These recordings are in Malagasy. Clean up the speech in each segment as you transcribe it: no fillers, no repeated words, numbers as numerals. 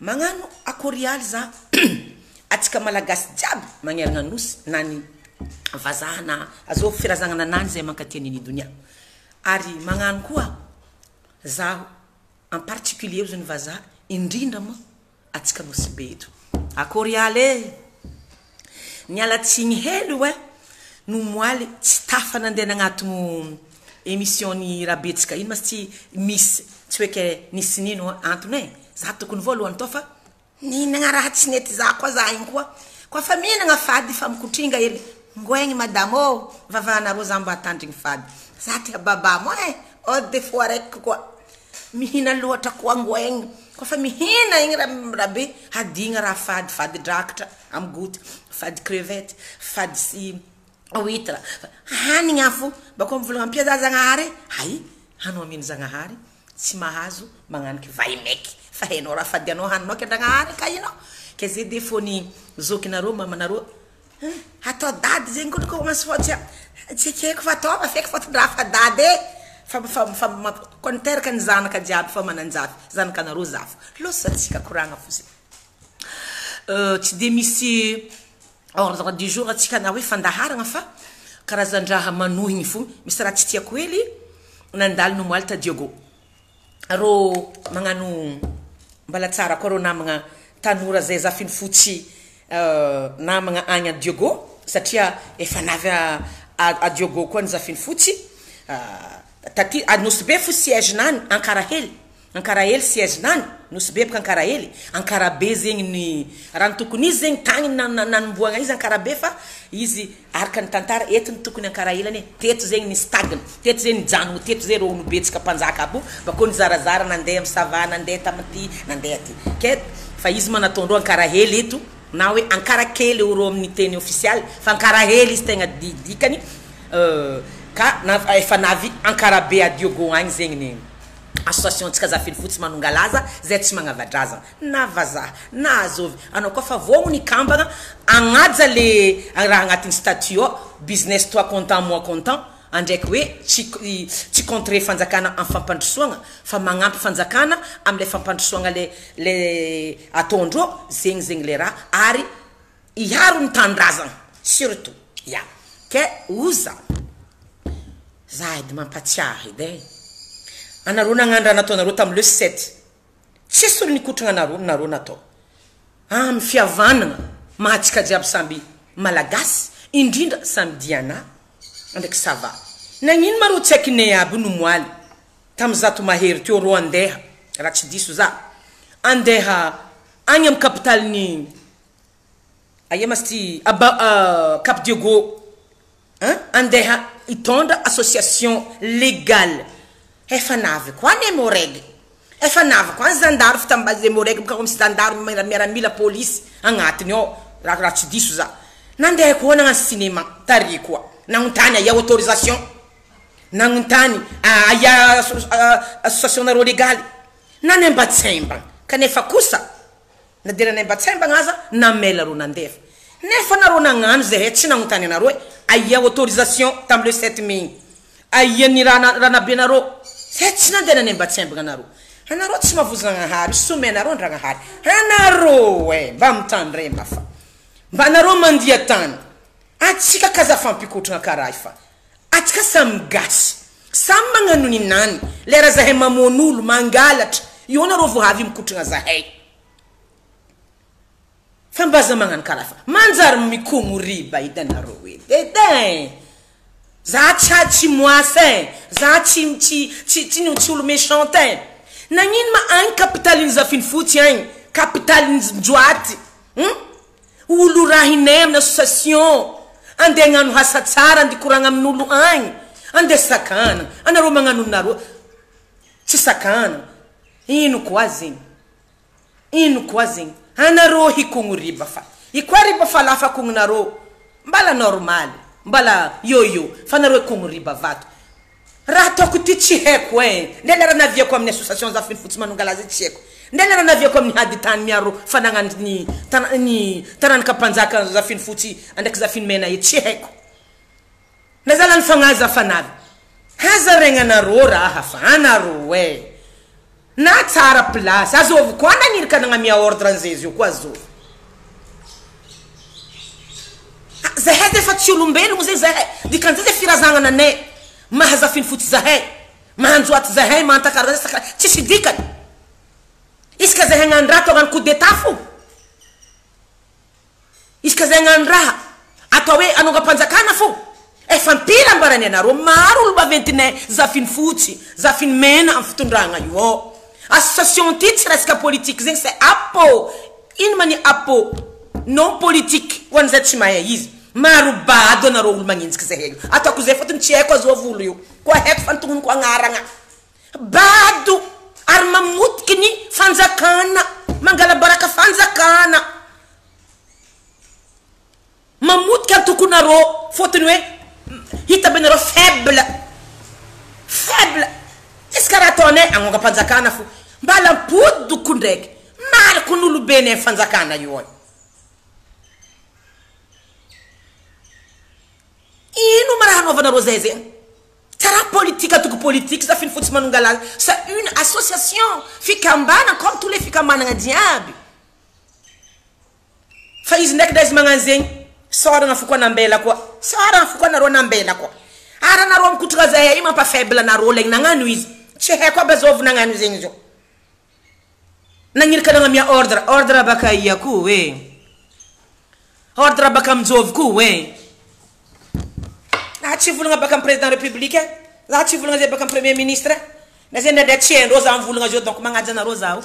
magnano akorialy za atsika malagasy jiaby magneragna nosy nany vazahana azo firazagna nany zay mankatiany ny dunia ary magnano koa za en particulier zany vazaha indrindra mo atsika nosy be eto akorialy niala tsigny hely we no moaly tsy tafa nandeha agnato émission ni rabetsika ino masy miss tsy hoe ke nisy nino antony za tokony voalohany to fa ninagna raha tsy nety za koa za igny koa fa minagna fady fa mikotringa hely ngoegny madame o vavanareo za mba tandrigny fady za tia baba mo o des fois rek koa mihina loatra koa ngoegny koa fa mihina igny rabe hadigna raha fady drakatra amgoty fady crevette fady si huître hanigny afo bako mivolagna ampia za zagnahary hay hanao aminy zagnahary tsy mahazo magnaniky vaimeky fa hainao raha fady anao haninao kendragnahary ka ino ke ze defoni zokinareo mamanareo atao dady zegny koa commence fotsy tsekeko fa atao feky fotondraha fa dady fa konteraka ny zanaka jiaby fa mananjafy zanakanareo zafy losa tsika koragna fosy tsy de misy ordre du jour atsika na hoe fandaharagna fa karazandraha manohigny fo misy raha tsy tiako hely nandalo no moaly ta Diogo ro magnano mbala tsara koa ro namagna tanora zay zafiny fotsy namagna agny a Diogo satria efa navy a Diogo koa ny zafiny fotsy taty anosy be fo siège nany ankara hely siège nany nosy be baka ankara hely ankara be zegny ny raha tokony izy zegny tagny nanomboagna izy ankara be fa izy araka ny tantara etiny tokony ankara helany teto zegny ny stagna teto zegny janogno teto zay ro olo betsika mpanjaka abo bako ny zarazara nandeha amy sava nandeha tamty nandeha ty ke fa izy manatondro ankara hely eto na hoe ankara kely oro amin'ny teny official fa ankara hely izy tegna dikany ka efa navy ankara be a Diogo agny zegny ny association tsika zafiny fotsy manongalaza zay tsy magnavadrazana na vazaha na azovy anao koa fa voagno ny kambagna agnaja le raha agnatin'ny statut ao business toi content moi content andraiky hoe tsy contre fanjakana amin'ny fampandrosoagna fa magnampy fanjakana am'le fampandrosoagna le atondro zegny le raha ary iaro ny tandrazana surtout ya ke uza za edy mampatsiahy edy anareo nagnandra nataonareo tamin'ny le 7 tsisy olo nikotrana nareo natao amy fiavanana mahatsika jiaby samby malagasy indrindra samby diana andraiky sava nagnino mareo tsy aiky ne aby no moaly tamy zato mahery teo ro andeha raha tsy diso za andeha agny amy capitaly aia masty Cap Diogo andeha itondra association légale efa navy koa ny moreg efa navy koa zandaro fitambazy moreg baka misy zandaro miaramila police agnatiny ao raha tsy diso za nandeha koa nagnano cinéma tari koa nagnotany aya autorisation nagnotany aya association nareo légaly nany Ambatsemba kanefa kosa nadera ny Ambatsembagna aza namela ro nandefa nefa nareo nagnano zay tsy nagnotany anareo aya autorisation tam le 7 mai aya ny rana be nareo tsy nandeha ny Ambatsembagna anareo tsy mavozanahary somenareo ndragnahary anareo mba mitandrema fa mba anareo mandia tany atsika kaza fampikotrana karaha fa atsika samy gasy samy magnano ny nany lera zahay mamon'olo mangalatra io nareo voavy mikotrana zahay fa mbaza magnano karaha fa manjary mikogno riba edy anareo edy za tsy moise za tsy olo méchant nagnino ma agny capitaline zafiny fotsy agny capitaline Joaty olo raha hinay amin'ny association andeha gnano hasa tsara andeha koragna amin'olo agny andeha sakana anareo magnano nareo tsy sakana ino koa zegny anareo hikogno riba fa ikoa riba fa lafa kognonareo mbala normal mbala yo fa nareo kogno riba vato raha ataoko ty tsy haiko ndela raha naviako amin'ny association zafiny fotsy manongalaza tsy haiko ndela raha naviako amin'ny hady tany miaro fa nagnano ny tanàna kampanjaka zafiny fotsy andraiky zafiny mena tsy haiko na zala ny fagnaza fa navy haza regna nareo raha fa anareo na tsara place azovy koa nanirika nagnamia ordre an'izay koa azovy zahay efa tsy olombelogno zay zahay dikan'izay zay firazagnana anay mahazafiny fotsy zahay mahanjoaty zahay mantakara tsisy dikany iska zahay hagnano raha atao hagnano coup d'état fo iska zahay hagnano raha atao hoe anongampanjakana fo efa mpila ambarany anareo maro olo maventinay zafiny fotsy zafiny mena amin'ny fitondragna io association ty tsy resaka politique zegny c'est apo ino mani apo non politique ho an'izay tsy mahay izy maro bado anareo olo magnenjiky zahay io ataoko zay fotony tsy haiko azovy olo io koa haiko fantognony ko agnaragna bado ary mamotiky ny fanjakana mangala baraka fanjakana mamotiky ary tokonareo fotony hoe hita benareo faible izy karaha ataonay agnongampanjakana fo mbala mpodoko ndraiky mariko n'olobeny fanjakana io ay ino maraha hanaovanareo zay zegny tara politique atoko politique zafiny fotsy manongalaza sa une association fikambana comme tous les fikambanagna jiaby fa izy ndraiky da izy magnano zegny soragna foko anambela koa soragna foko anareo anambela koa ary anareo mikotraka zahay io mampafaible anareo legny nagnano izy tsy haiko aby azovy nagnano zegny zao nagnirika nagnamia ordre baka ia koa e ordre baka aminjovy koa e tsy volagna baka amin'ny président république za tsy volagna zay baka amin'ny premier ministre na zay ndraindray tsy haindreo za mivolagna zao donc magnaja anareo zaho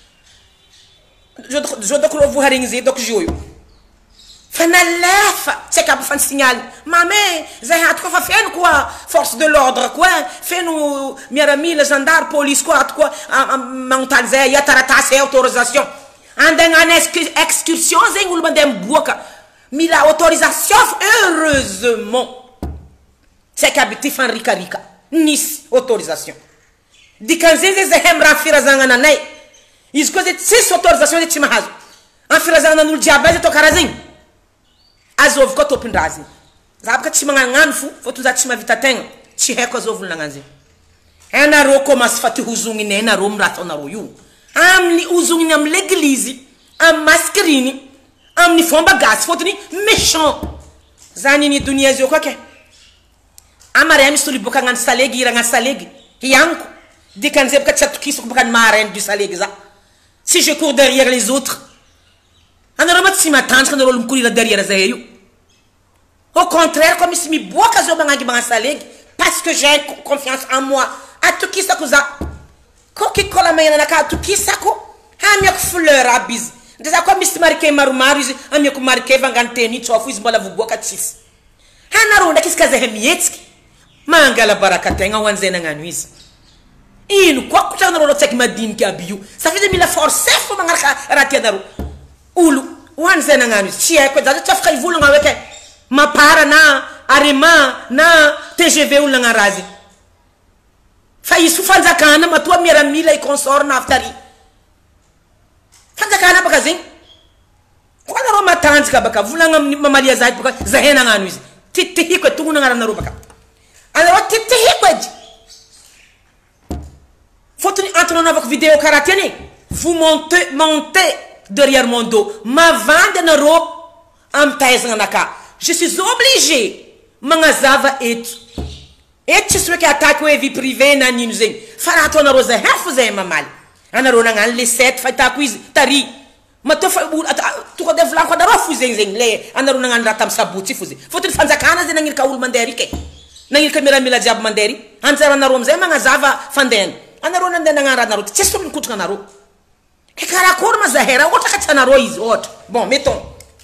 zao doko reo voharigny zay doko zio io fa nalefa tsy haika aby fa nisignaly mame zahay ato koa fa feno koa force de l'ordre koa feno miaramila gendarme police koa ato koa magnontany zay ia taratasy autorisation andegnana excursion zegny olo mandeha miboaka mila autorisation heureusement tsy haika aby ty fanrikarika nisy autorisation dikan'izay zay zahay amiraha firazagnana anay izy koa zay tsisy autorisation zay tsy mahazo amin'ny firazagnanan'olo jiaby azy atao karaha zegny azovy koa tompindrazy za baka tsy magnagnano fo fotony za tsy mavita tegna tsy haiko azovy nagnano zegny anareo koa masy fa ty hozogniny anareo miraha ataonareo io amin'ny hozogniny amin'ny l'église amin'ny maskriny amin'ny fomba gasy fotony méchant zany ny donia zio koa ke amary misy olo boka hagnano salegy iragnano salegy hianiko dikan'izay baka tsy atokisako baka ny maharainy du salegy za si je cours derrière les autres anareo ma tsy matanjaka anareo olo mikorira derrière zahay io au contraire koa misy miboaka zao magnangy magnano salegy parce que j'ai confiance en moi atokisako za kokikola magnananaka atokisako amiako fleur aby izy nde za koa misy marqué maromaro izy amiako marqué vangano teny tsofo izy mbola voboaka tsisy anareo ndraiky izy ka zahay mihetsiky mangala baraka tegna ho an'izay nagnano izy ino koa kotragnareo lo tsaiky madiniky aby io safidy mila forcé fo magnaraka raha tianareo olo ho an'izay nagnano izy tsy haiko za tsy afaka hivolagna hoe ke mapara na arema na TGV olo nagnano raha zegny fa izy fo fanjakana matoa miaramila consort na aftary fanjakana baka zegny koa anareo matanjaka baka volagna mamalia zahay baka zahay nagnano izy titihiko e tongony agnaranareo baka anareo titihiko edy fotony antony anaovako vidéo karaha ty any vous montez derrière mon dos mavandy anareo amy tahaizagna anaka je suis obligé magnazava eto tsisy hoe ke attaque hoe vie privée na nino zegny fa raha atao anareo zahay fo zahay mamaly anareo nagnano le 7 fahitako izy tary matoa fa tonga de volaniko anareo fo zegny le anareo nagnano raha tamy sabotsy fo zegny fotony fanjakana zay nagnirika olo mandeha rike nagnirika miaramila jiaby mandeha ry anjara anareo amizay magnazava fandehana anareo nandeha nagnano raha anareo tsy olo mikotraka anareo ke karakory ma zahay raha ohatra ka tsy anareo izy ohatra bon mettons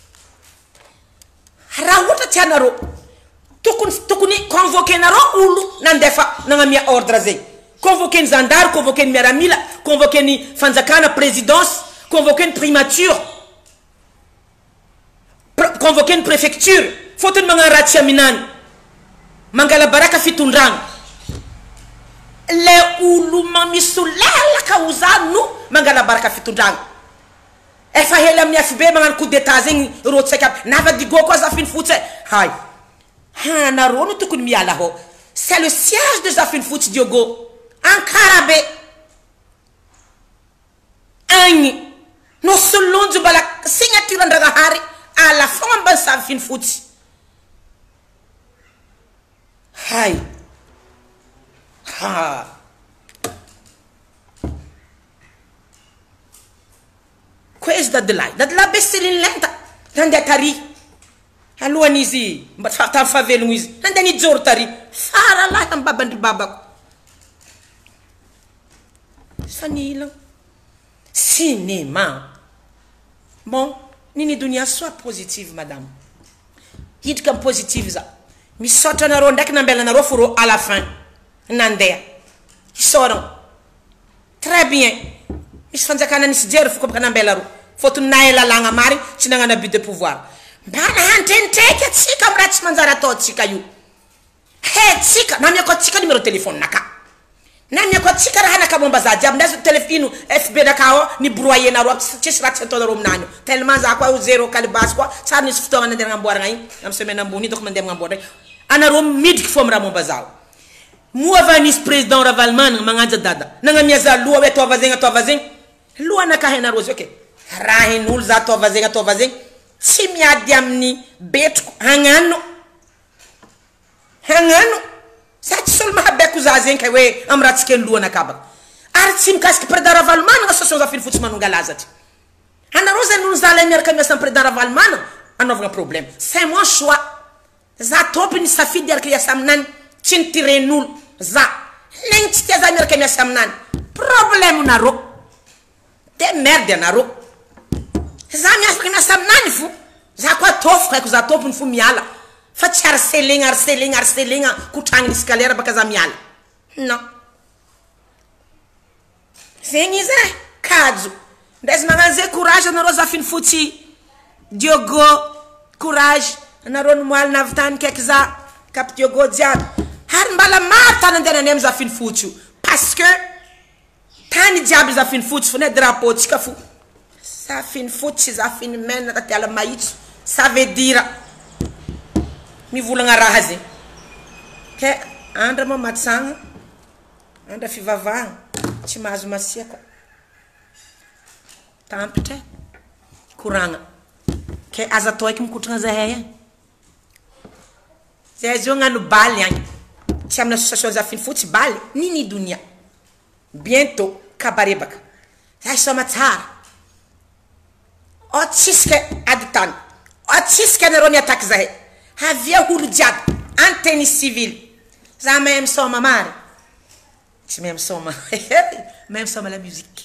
raha ohatra tsy anareo tokony convoqué nareo olo nandefa nagnamia ordre zay convoqué ny gendarme convoqué ny miaramila convoqué ny fanjakana présidence convoqué ny primature convoqué ny préfecture fotony magnano raha tsy aminany mangala baraka fitondragna le olo mamisolelaka ho za no mangala baraka fitondragna efa hely amin'ny FB magnano coup d'état zegny ro tsaiky aby navadigo koa zafiny fotsy hay anareo no tokony miala ho c'est le siège de zafiny fotsy Diogo Ankarabe agny no solonjo bala signature andragahary ala fogna mba savy finy fotsy hay ha koez dadalahy beseliny lenta nandeha tary alohan'izy mba tamy fahavelogno izy nandeha nijoro tary fara lahy amy babandry babako fanila cinéma bon nini dunia soit positive madame hidika amy positive za misaotra anareo ndraiky nambela anareo fo ro à la fin nandeha isoragna très bien misy fanjakana nisy jery fo baka nambela ro fotony na lalagna marigny tsy nagnano abus de pouvoir mbana handrenitreky atsika amy raha tsy manjary atao atsika io tsika na miako atsika numéro téléphone naka na miako atsika raha naka momba za jiaby ndazo téléphone FB nakao ni broyer nareo tsisy raha tsy ataonareo aminany tellement za koa 0 kalibasy koa tsary nisy fotoagna nandeha agnamboaragna igny amy semaine ambony doko mandeha agnamboaragna anareo midriky fo amy raha momba zao moava nisy président Ravalman magnanja dada nagnamiaza loha hoe atova zegny loha nakahenareo zio ke raha hen'olo za atova zegny tsy miady amin'ny betroko hagnano sa tsy solo mahabeko za zegny ka hoe amy raha tsika loha nakabaka ary tsy mikasiky président Ravalman association za finy fotsy manongalazatra anareo zany nolo za lay miaraka miasa amy président Ravalman anaovagna problème c'est mon choix za tompony safidy araka iasa aminany tsy nitiren'olo za legny tsy tia za miaraka miasa aminany problème nareo de merde anareo za miasa aminany fo za koa tofo kaiko za tompony fo miala fa tsy harcelegna kotragny nisy kalera baka za miala non zegny izy kajo ndaizy magnano zay courage anareo za finy fotsy Diogo courage anareo nomoaly navitany kaiky za cap Diogo jiaby ary mbala maro tany andeha nany amy za finy fotsy io parce que tany jiaby za finy fotsy fo ne drapeau tsika fo za finy fotsy za finy mena tatiala mahitso ça veut dire mivolagna raha zegny ke andra moa matsagna andra fivavahagna tsy mahazo masiaka tampitra koragna ke aza atao eky mikotragna zahay zay zio gnano baly agny tsy amina association za finy fotsy baly nini dunia bientôt kabarebaka za soma tsara otsisika ady tany otsisika anareo ni attaque zahay havia olo jiaby en tennis civil za même soma mary tsy même soma la musique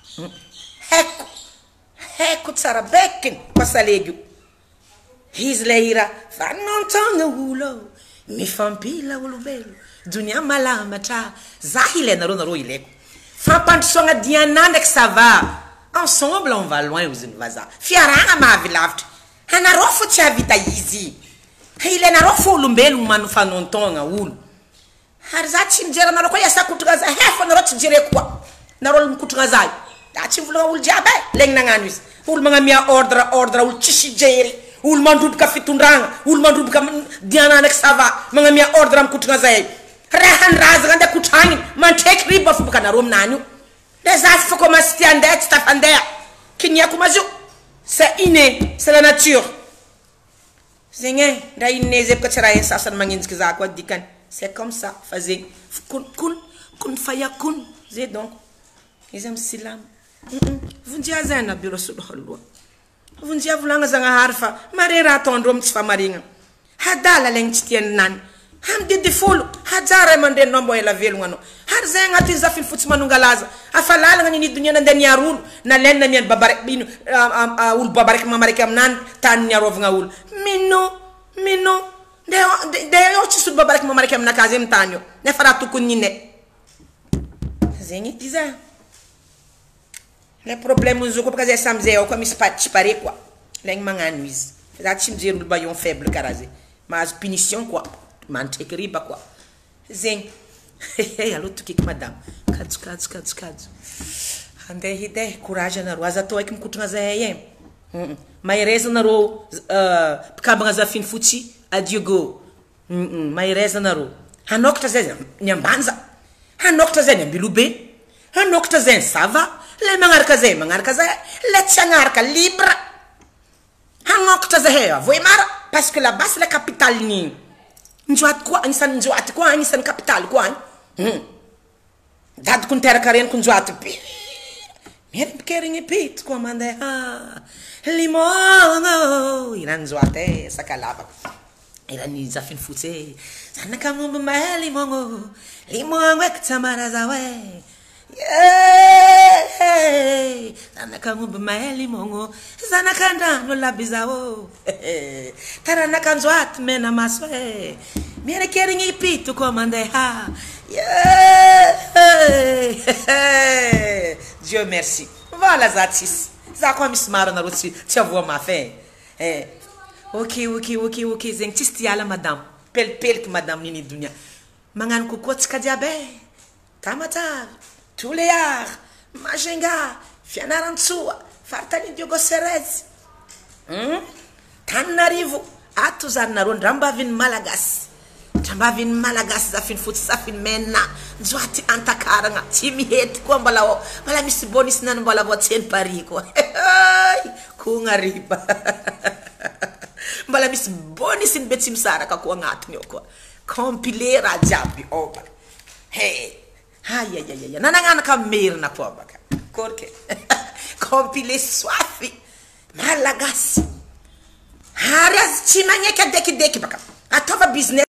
heko tsara bekiny pasalegio izy le hira fanontagna olo mifampila olombelo dunia malamatra za ilenareo ileko fampandrosoagna diana ndraiky ça va ensemble on va loin ozy ny vaza fiaragna mahavilavitra anareo fo tsy havita izy ilenareo fo olombelogno manofanontagna olo ary za tsy mijery anareo koa iasa kotragna za fo anareo tsy jere koa nareo mikotragna za da tsy mivolagna olo jiaby legny nagnano izy olo magnamia ordre olo tsisy jery olo mandroboka fitondragna olo mandroboka diana ndraiky ça va magnamia ordre amy kotragna zay raha nrazagna andeha kotragny mantreky riba fo baka anareo aminany io de za fa commence ty andeha tsy tafandeha kiniako mazio c'est inné c'est la nature zegny nda inné zay baka tsy raha sasany magnenjiky za koa dikany c'est comme ça fa zegny kun fayakun zay donc izy amy silamo vonjia zay na biro sodoloa vonjia volagna zagnahary fa mare raha ataondreo amy tsy famarigna hadala legny tsy tiany nany amy didifolo hajara mandrenao mbo ela velogno anao ary zay agnatin'ny za finy fotsy manongalaza afa lalagna nini dunia nandeha niary olo na leny na miany babaraiky ino olo babaraiky mamaraiky aminany tany niarovagna olo mino de eo tsisy olo babaraiky mamaraiky aminakazy amy tany io nefa raha tokony nine zegny ty za le problème zo koa baka zay samizay ao koa misy tsy pare koa legny magnano izy za tsy mijery olo maillon faible karaha zay mahazo punition koa mantreky riba koa zegny alo tokiky madame kajo andeha hide courage anareo aza atao eky mikotragna zahay mahereza anareo pikambagna za finy fotsy Diogo mahereza anareo hanokatra zay ny ambanja hanokatra zay ny ambilobe hanokatra zay ny sava le mangaraka zay le tsagnaraka libre hanokatra zahay voi mara parce que là-bas c'est la capitale ni njoaty koa anisan'ny njoaty koa anisan'ny capitale koa dadiko niteraka reniko njoaty be mieripikerigny pito koa mandeha limono irany njoaty sakalava irany zafiny fotsy zanaka momba mahay limono eky tsamara zao zanaka momba mahay limono zanaka andrano laby zao taranaka njoaty mena maso mierikerigny pito koa mandeha Dieu merci. Voilà Zatis. Ça quoi miss maro na roti ti avoa mafin. Ok zeng tisti ala madame. Pel que madame nini dunia. Mangan ko ko tsika diabe. Tamata. Tulear. Majenga. Fianarantsua. Fartani diogo serez. Tanarivo. Atuzar na rondamba vin Malagas. Tambavin Malagas zafin fotsy zafin mena njoaty antakaragna tsy mihety koa mbala misy bonus nany mbala voatseny Paris koa kognariba mbala misy bonus ny be tsy misaraka koa agnatiny ao koa compilé raha jiaby baka ayayaya nanananaka merina koa baka korke compilé soify Malagasy ary azy tsy magneky adekideky baka atova business